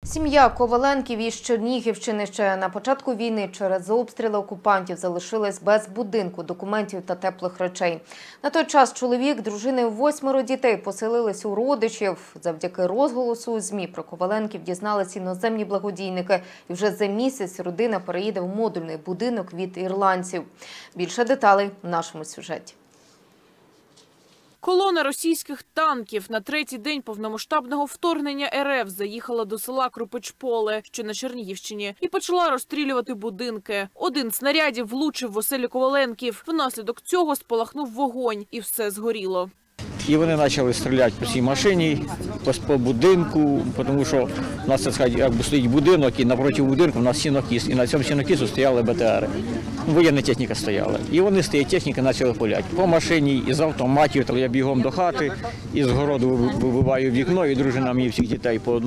Сім'я Коваленків із Чернігівщини ще на початку війни через обстріли окупантів залишилась без будинку, документів та теплих речей. На той час чоловік, дружини і 8 дітей поселились у родичів. Завдяки розголосу у ЗМІ про Коваленків дізнались іноземні благодійники. І вже за місяць родина переїде в модульний будинок від ірландців. Більше деталей в нашому сюжеті. Колона російських танків на третій день повномасштабного вторгнення РФ заїхала до села Крупичполе, що на Чернігівщині, і почала розстрілювати будинки. Один з снарядів влучив в оселю Коваленків. Внаслідок цього спалахнув вогонь і все згоріло. І вони почали стріляти по цій машині, по будинку, тому що у нас, так сказати, якби стоїть будинок, і напроти будинку у нас сінокіс, і на цьому сінокісу стояли БТРи. Воєнна техніка стояла. І вони з тієї техніки почали пуляти. По машині, із автоматів, то я бігом до хати, із городу вибиваю вікно, і дружина мені всіх дітей по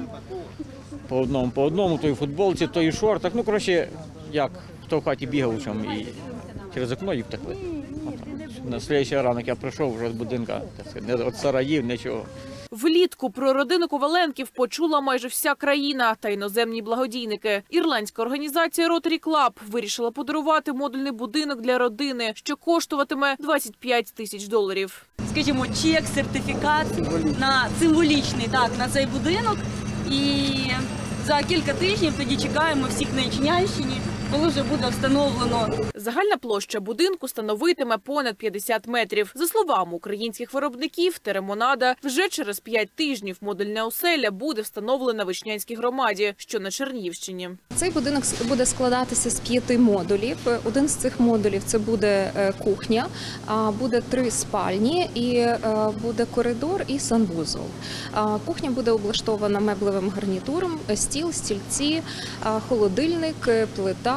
одному, то і в футболці, то і в шортах. Ну, коротше, як, хто в хаті бігав, і через окно їх втекли. На наступний ранок я прийшов вже з будинка, не від сараїв, нічого. Влітку про родину Коваленків почула майже вся країна та іноземні благодійники. Ірландська організація Rotary Club вирішила подарувати модульний будинок для родини, що коштуватиме $25 тисяч. Скажімо, чек, сертифікат на символічний, на цей будинок. І за кілька тижнів тоді чекаємо всіх на Ічнянщині, коли вже буде встановлено. Загальна площа будинку становитиме понад 50 метрів. За словами українських виробників, Теремонада, вже через 5 тижнів модульна оселя буде встановлена в Ічнянській громаді, що на Чернігівщині. Цей будинок буде складатися з 5 модулів. Один з цих модулів – це буде кухня, буде 3 спальні, і буде коридор і санвузол. Кухня буде облаштована меблевим гарнітуром, стіл, стільці, холодильник, плита,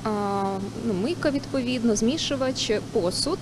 мийка відповідно, змішувач, посуд,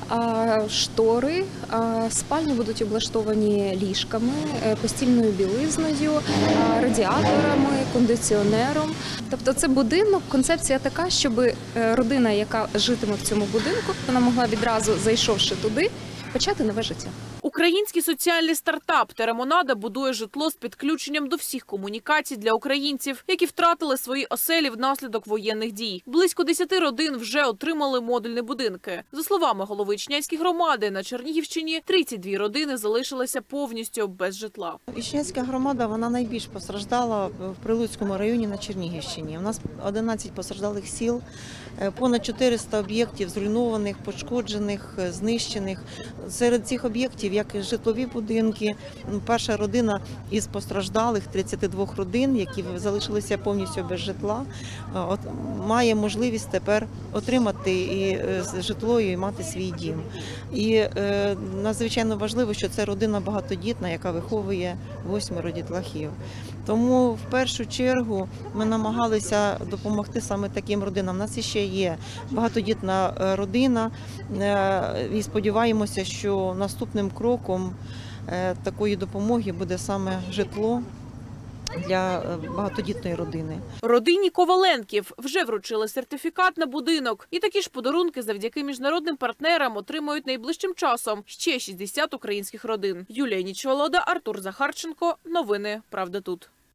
штори. Спальні будуть облаштовані ліжками, постільною білизною, радіаторами, кондиціонером. Тобто це будинок, концепція така, щоб родина, яка житиме в цьому будинку, вона могла відразу, зайшовши туди, почати нове життя. Український соціальний стартап «Теремонада» будує житло з підключенням до всіх комунікацій для українців, які втратили свої оселі внаслідок воєнних дій. Близько 10 родин вже отримали модульні будинки. За словами голови Ічнянської громади, на Чернігівщині 32 родини залишилися повністю без житла. Ічнянська громада, вона найбільш постраждала в Прилуцькому районі на Чернігівщині. У нас 11 постраждалих сіл, понад 400 об'єктів зруйнованих, пошкоджених, знищених. Серед цих об'єктів як житлові будинки. Перша родина із постраждалих 32 родин, які залишилися повністю без житла, має можливість тепер отримати і житло, і мати свій дім. І надзвичайно важливо, що це родина багатодітна, яка виховує 8 дітлахів. Тому в першу чергу ми намагалися допомогти саме таким родинам. У нас ще є багатодітна родина і сподіваємося, що наступним кроком такої допомоги буде саме житло для багатодітної родини. Родині Коваленків вже вручили сертифікат на будинок. І такі ж подарунки завдяки міжнародним партнерам отримають найближчим часом ще 60 українських родин. Юлія Нічолода, Артур Захарченко. Новини «Правда тут».